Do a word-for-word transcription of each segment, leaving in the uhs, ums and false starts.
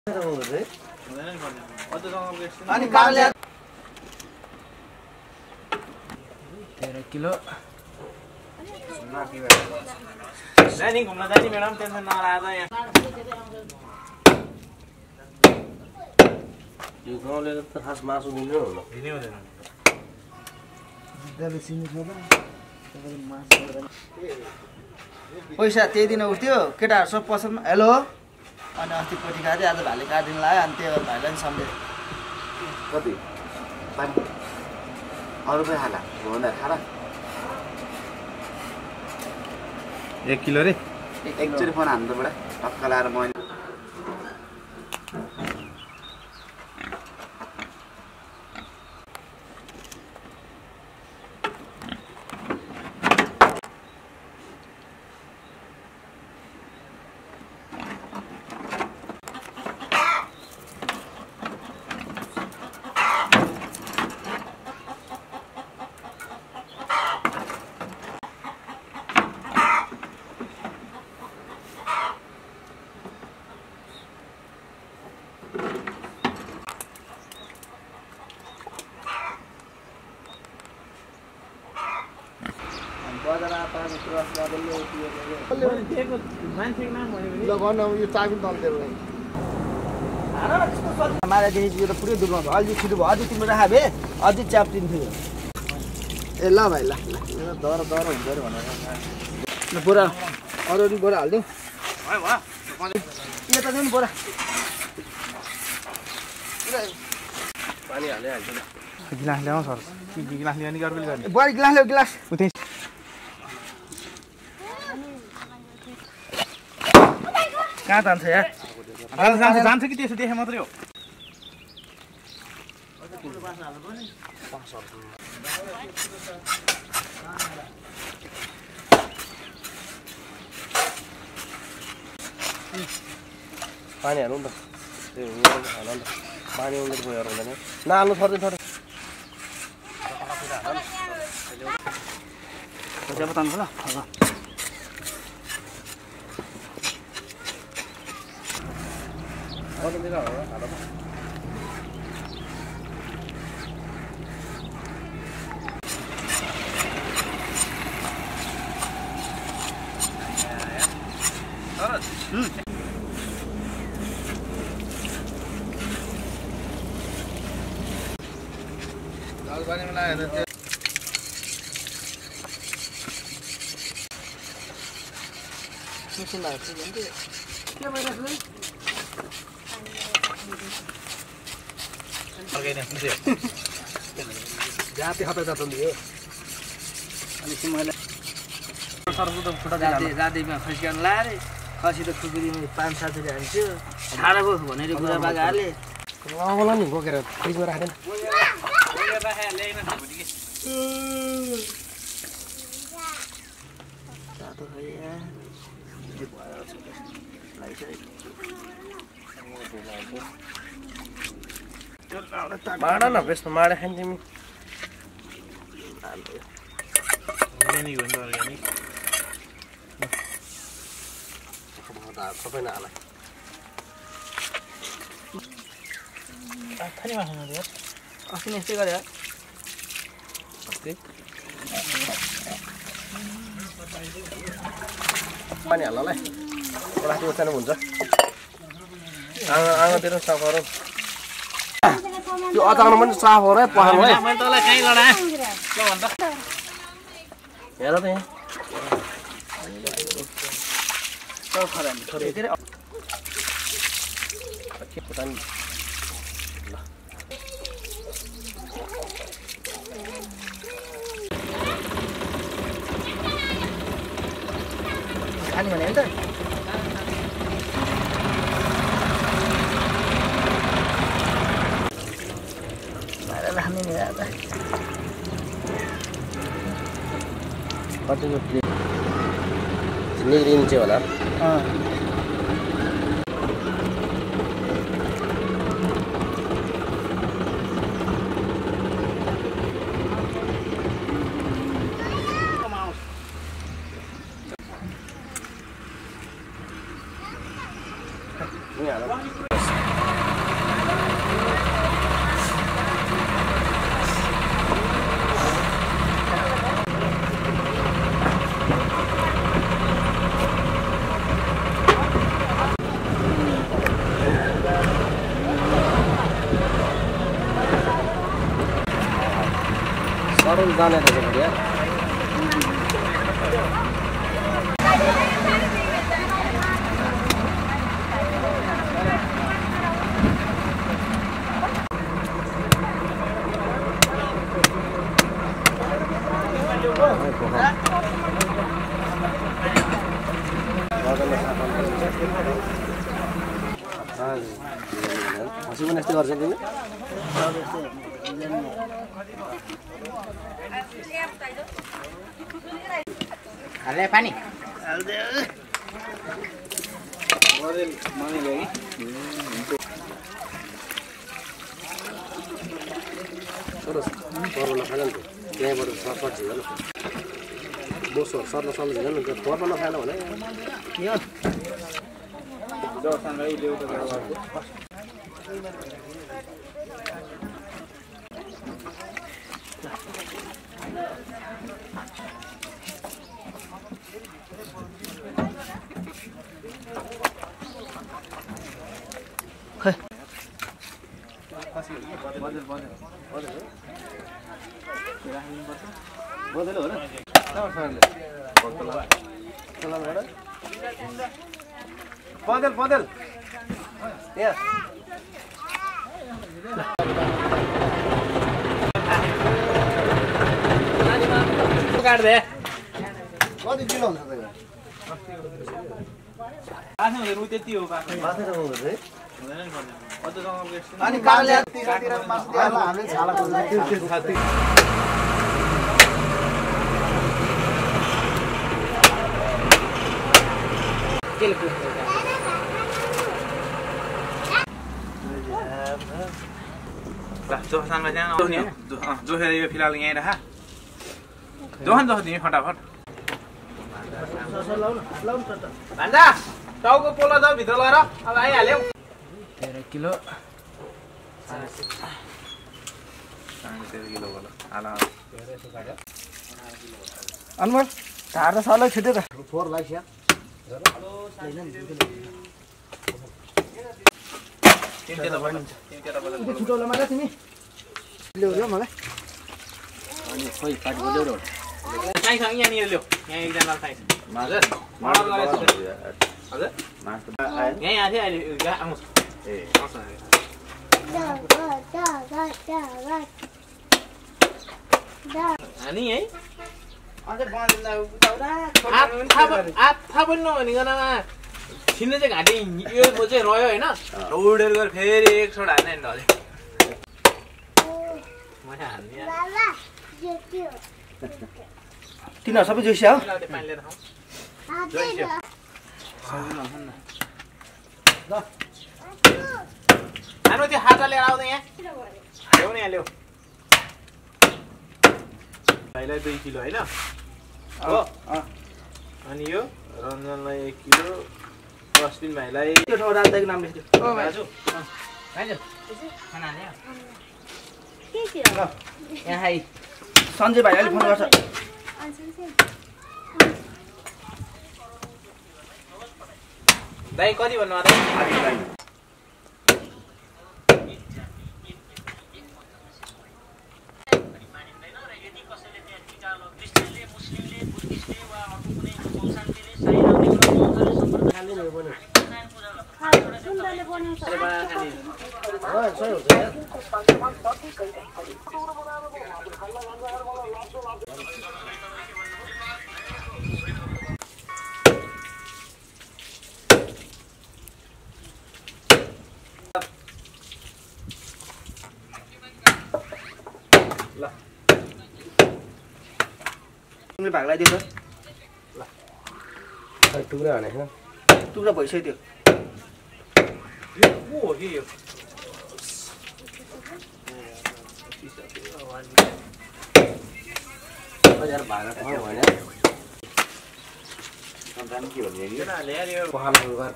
अनि काले तेरह किलो जानी घुम्न जानी मैडम टेन्सन नलादा यहाँ यो गाउँले त खास मासु दिनु होला दिनै हुँदैन दले सिनी छ त तपाईले मासु पैसा त्यही दिन उठ्थ्यो केटाहरु सब पसलमा हेलो अनि अस्ति कोठी खाथे आज भाले काटिन लाग्यो अनि त्यो भाइलाई सम्झे कति पानी अरु पनि खाला भन्दा खाला एक किलो रे एकचोटि फोन हान्नु त बडा टक्क लाएर म बजार पानी क्रस गर्दै दिएको मान्छेको नाम भन्यो भने ल गर्न यो चाबी तल दिएर मारा दिने यो त पुरै दुर्गा भयो अलि छिटो भयो अझै तिम्रो राखा भए अझै च्याप्टिन थियो ए ल भाइ ल ल दर दर हुन्छ रे भनेर ल बोरा अरू नि बोरा हाल्दिउँ भयो भयो यता जाउँ बोरा पानी हाले हाल्छ ल गिलास ल्याउँ सर गिलास ल्याउने कि अर्को गर्ने बडी गिलास ल्याऊ गिलास उतै कहाँ जान्छ यार जान्छ जान्छ जान्छ कि त्यसो देखे मात्रै हो पानी हाल्नु नि त त्यो हाल नि पानी उनीहरू गएर हुँदैन नहाल्नु थर्दै थर्दै जब तान्छु ल अब अरू दिएर हाल हाल दाल पानीमा लाग्यो त मिसिन लाग्छ के भइरहेको ओके नै हुन्छ जाति खतरा जात दियो अनि मैले सरसो त फुटा जाँदै जाँदैमा खसी गर्न लाएर खसी त खुकुरीमा पाँच सात रुपियाँ हाल्थ्यो छाडा भयो भनेर कुरा बागा हाले अमला नि बोकेर फ्रिजमा राख्दैन तातो खैया माडा न बेच्नु माडा खान्छ तिमी अर्ग्यानिक हो नि त अर्ग्यानिक सबै नहाला खाने मासु न यार अस्ति नै यस्तै गरे पानी हाल ल राति ओछ्यानु हुन्छ आँगा आँगातिर साफ गर त्यो अचाउनु पनि साफ हो र पखाल है मैले तँलाई कहीँ लडाएँ ल भन्छ हेर त यहाँ सब खराब थोरै के के पता नि खाने भने नि त राख्ने नि यार कतिको प्लेट निग्रिन्छ होला अँ नि हाल पनि जाने रहेछ बढिया हाँसी पनि यस्तै गर्छ तिमी हाले पानी सर्न खाएन नि त्यहाँबाट सर्ट झिँदैन बोसो सर्न सम्झिँदैन नि त्यो पर्न नखाएन भने बदल्यो हो र बदल बदल यहाँ काट दे कति किलो हुन्छ त आछ भने रु त्यति हो बाख्रा माथि त हुँदैन है हुँदैन नि पर्दैन अझ गाउँमा एकछिन अनि काले तिरतिर मासु दिएर हामीले छाला खोज्दै जोखानमा त्यहाँ जोखेर यो फिलहाल यहीँ राख जोखान जोख दिने फटाफट भान्जा टाउको पोलो जाऊ भित्र लगाएर अब आइहाल्यो तेह्र किलो तेह्र किलो होला हाल अनमोल ढाड त सर्लै छिटो त फोर लाइस या छुटौला मात्र तिमी ल्याउ मलाई अनि खोइ पाटी बोल्यो साइस यहाँनिर ल्याऊ यहाँ एकजना साइस हजुर हजुर यहीँ आएको थियो अहिले आउँछ ए आउँछ हानी है थाहा पनि नभनिकन छिन्ने चाहिँ घाँटी यो चाहिँ रह्यो होइन उडेर गएर फेरि एक छोड हान्ने ढले तिनीहरू सबै जोसिया हो पानी लिएर खाउँ हाम्रो त्यो खाता लिएर आउँदा यहाँ ल्याउने यहाँ ल्याऊ भाइलाई दुई किलो होइन हो अनि यो रञ्जनलाई एक किलो अस्मिन भाइलाई त्यो ठाउँ राजदाईको नाम लेख्थ्यो ओ भाजु भाइजु खाना ल्याऊ यहाँ आइ सञ्जय भाइ अहिले फोन गर्छ दाइ कति भन्नु दाइ तिमीले भाग लगाइदियो त ल टुक्रा हानेको टुक्रा भइसक्यो यो को हो कि यो यार भागा खाऊ भने सन्तान के भन्ने नि केटाले यार यो पहाड गर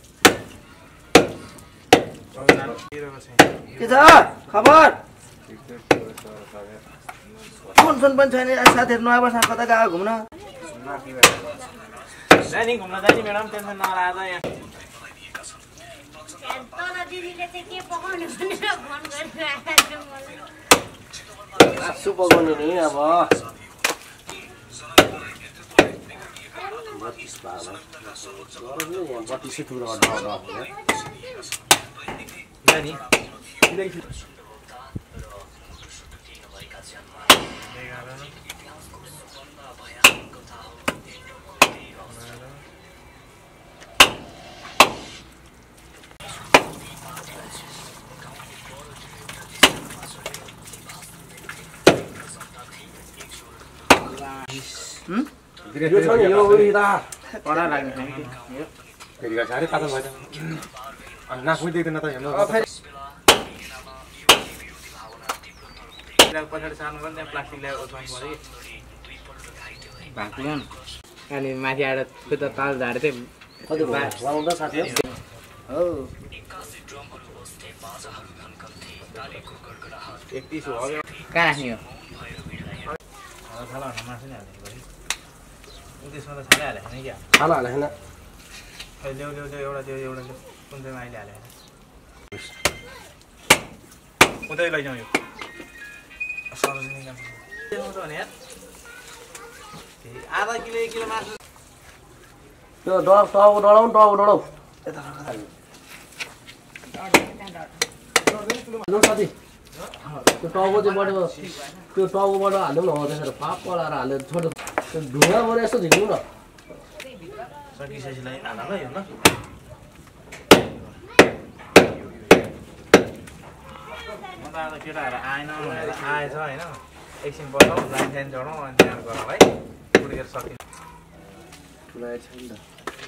के छ खबर फोन फोन पनि छैन साथीहरू नआएर बस्न कता गएको घुम्न नानी घुम्न जाने म्याडम टेन्सन नलाएर यहाँ तल दिदीले चाहिँ के पकाउनु भनेर फोन गरिरहेको मासु पकाउने नि अब बत्तीस भाग यहाँ बत्तीसै टुक्रो नानी यो छ नि यो उता कडा लाग्ने फेरि साह्रै पातल भएछ अनि नाकमै देख्दैन त हेर्नु पछाडि सार्नु पनि त्यहाँ प्लास्टिक ल्याएर ओछ्याउनु पर्यो भाँच्नु अनि माथि आएर खुद ताल झारे चाहिँ कति लाउँदा साथी हो एकतिस हो कहाँ राख्ने हो मासु नै हाल्ने त्यसमा त छालै हालेको नि क्या खाना हालेन ल्याउ ल्याउ ल्याउ एउटा त्यो एउटा ल्याउ कुन चाहिँ अहिले हालेको उतै लैजाउँ यो भने आधा किलो एक किलो मासु त्यो डढाउ टाउको डढाउ टाउको डढाउ साथी त्यो टाउको चाहिँ बढ्यो त्यो टाउकोबाट हाल्नु न हो त्यसरी पाप पलाएर हालेर छोटो त्यो ढुङ्गाबाट यसो झिक्नु न सकिसकेलाई हाल ल यो ल म त आज केटाहरू आएन भनेर आएछ होइन एकछिन बसाउँ लाइन साइन चढाउँ अनि त्यहाँ गरौँ है पुगेर सकिन्छ ठुला छैन त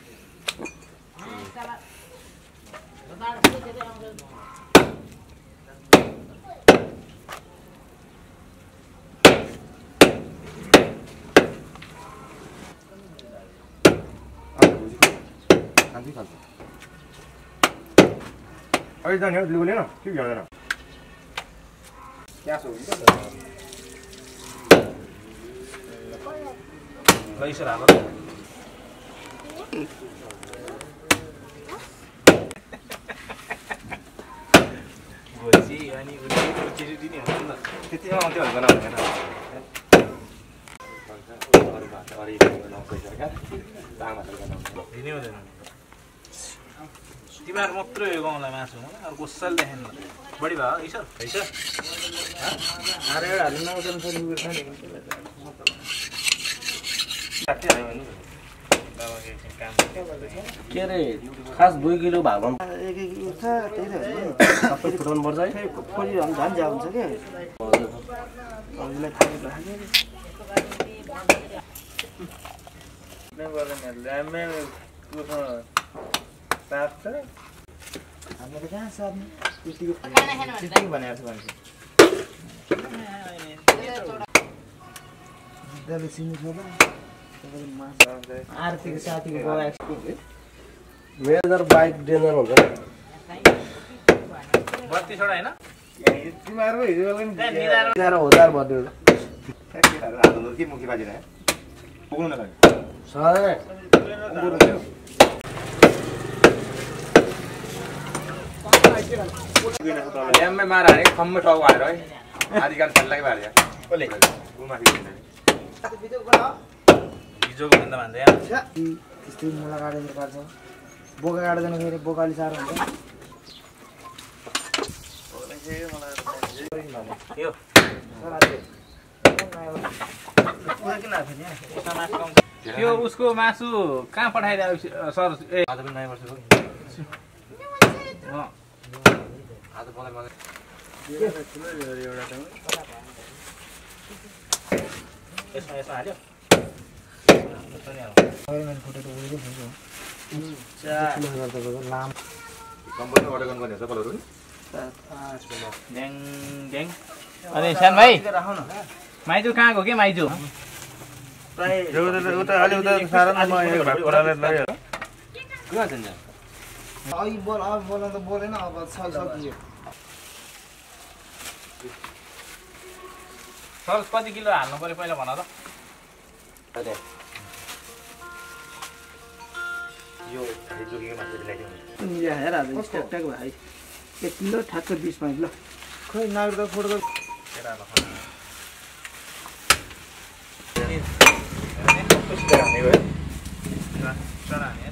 अहिले जाने हो लिउने न के भ्याउँदैन क्यास हो नि त ल यसो हाल गोची अनि चिरी दिने हो नि त त्यति आउँथ्यो भने बनाउँदैन दिनै हुँदैन तिमीहरू मात्रै हो गाउँलाई मासु अरू कसैले देखेन बढी भयो है सर है सर आएर एउटा हाल्नु नआउँदैन छ नि के अरे खास दुई किलो भाग एक एक उठ्छ त्यही त सबै फुटाउनु पर्छ है खोली झन् झ्या हुन्छ कि हजुरलाई थाहा हामीले त कहाँ सार्ने त्यतिको भनेको छ मान्छे जुत्ताले सिमी छ त आरतीको साथीको गएको मेजर बाइक डेन्जर हुन्छ नि बत्तीसवटा होइन तिमीहरू हिजो बेला नि मिलाएर तेह्र हजार भन्यो के मुखी बाजिरहे पुग्नु न सधैँ ल्याम्मै मार हानेको खम्मै टाउको हालेर है आधी गाडी फल्लाकै भएर कसले उमाथि हिजोको भन्दा भन्दै त्यस्तै मुला काटेर काट्छ बोका काट्दैन फेरि बोकाले साह्रो हुन्छ यो त्यो उसको मासु कहाँ पठाइदिएको सर ए आज पनि नयाँ वर्षको आज पन्ध्र पन्ध्र यसमा यसमा हाल्यो लाम कम्पनी अर्डर गर्नुपर्ने हुन्छ कलरहरू नि ड्याङ ड्याङ अनि सानो भाइ माइजू कहाँको के माइजू अघि बोल अब बोल्न त बोलेन अब सकियो सर कति किलो हाल्नु पर्यो पहिला भन त यो जोगीको मासु ल्याइदिउँ मिला हेर आज स्ट्याक ट्याक भाइ एक किलो ठ्याक्क बिस पाइन्छ ल खै नागरिक फोटो कस्तो सिधा हानेको है